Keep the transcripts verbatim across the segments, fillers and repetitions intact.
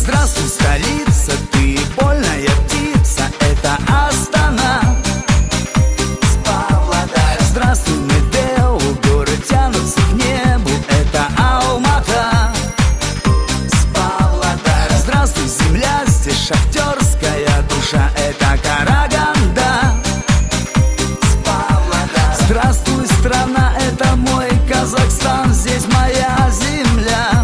Здравствуй, столица, ты больная птица, это Астана. Здравствуй, Медео, горы тянутся к небу, это Алмата. Здравствуй, земля, здесь шахтерская душа, это Караганда. Здравствуй, страна, это мой Казахстан, здесь моя земля.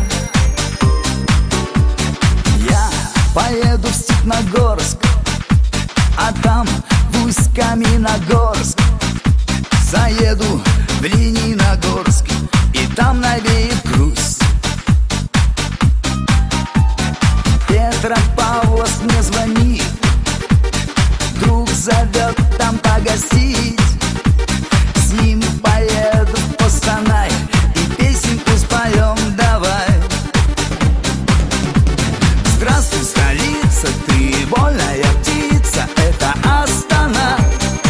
Я поеду в Степногорск, а там в Усть-Каменогорск. Заеду в Лениногорск, и там навеет грусть. Петропавловск мне звонит, друг зовет там погостить. С ним поеду в Костанай и песенку споем давай. Здравствуй, столица, ты вольная птица, это Астана.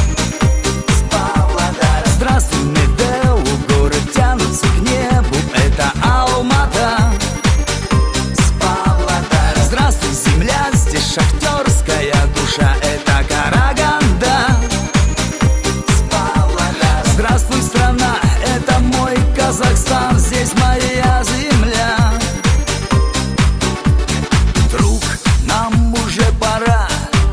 Здравствуй, Медео, горы тянутся к небу, это Алмата. Здравствуй, земля, здесь шахтерская душа, это Караганда. Здравствуй, страна, это мой Казахстан, здесь моя земля. Друг, нам уже пора,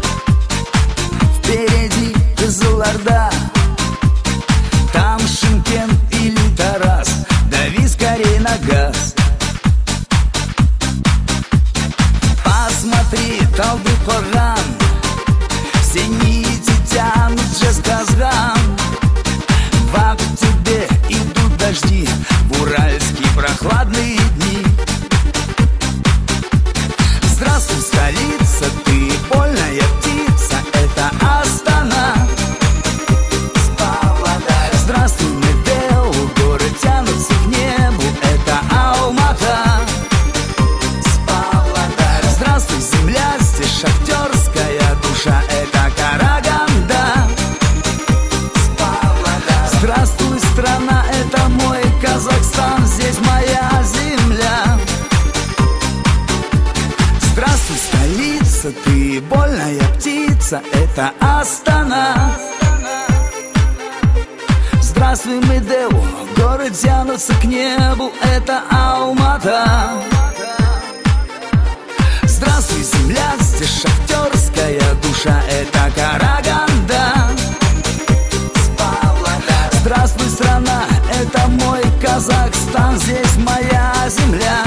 впереди Кызылорда. Там Шымкент или Тарас, дави скорей на газ. Посмотри, Талдыкорган, все нити тянут Жезказган. В октябре идут дожди, в уральские прохладные дни. Здравствуй, столица, ты вольная птица, это Астана. Здравствуй, Медео, горы тянутся к небу, это Алмата. Здравствуй, земля, здесь шахтерская душа, это Караганда. Здравствуй, страна, это мой Казахстан, здесь моя земля. Здравствуй, столица, ты вольная птица, это Астана. Здравствуй, Медео, горы тянутся к небу, это Алмата. Здравствуй, земля, здесь шахтерская душа, это Караганда. Здравствуй, страна, это мой Казахстан, здесь моя земля.